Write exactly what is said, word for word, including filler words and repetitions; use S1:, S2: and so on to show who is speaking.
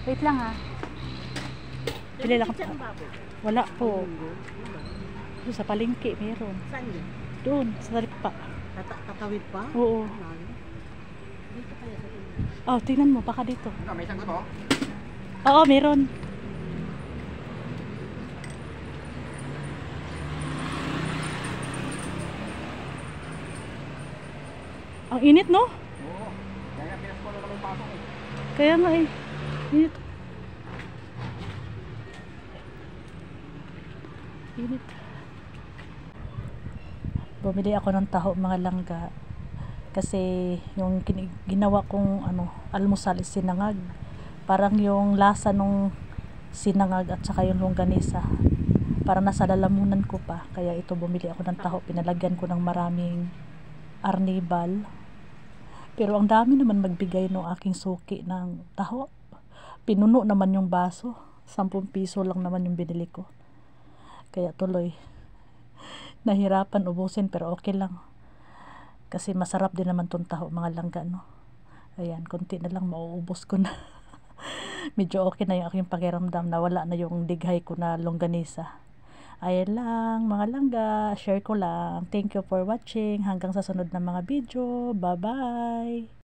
S1: Wait lang ha. Pili lang. Wala po. Doon sa palengke meron.
S2: Saan yun?
S1: Doon, sa Talipa.
S2: Tata tatawid pa?
S1: Oo.
S2: Dito kaya sa tingin.
S1: Oh, tingnan mo, baka dito.
S3: May sagot oh.
S1: Oo, meron. Ang init, no?
S3: Oo. Kaya pinas ko na lang pasok eh.
S1: Kaya nga eh. Init. Init. Bumili ako ng taho mga langga. Kasi yung ginawa kong ano, almusal is sinangag. Parang yung lasa nung sinangag at saka yung longganisa. Parang nasa lalamunan ko pa. Kaya ito bumili ako ng taho. Pinalagyan ko ng maraming arnibal. Pero ang dami naman magbigay ng aking suki ng taho. Pinuno naman yung baso. Sampung piso lang naman yung binili ko. Kaya tuloy. Nahirapan ubusin pero okay lang. Kasi masarap din naman tong taho mga langga, no? Ayan, konti na lang mauubos ko na. Medyo okay na yung aking pakiramdam na wala na yung dighay ko na longganisa. Ayan lang mga langga, share ko lang. Thank you for watching. Hanggang sa sunod na mga video. Bye bye!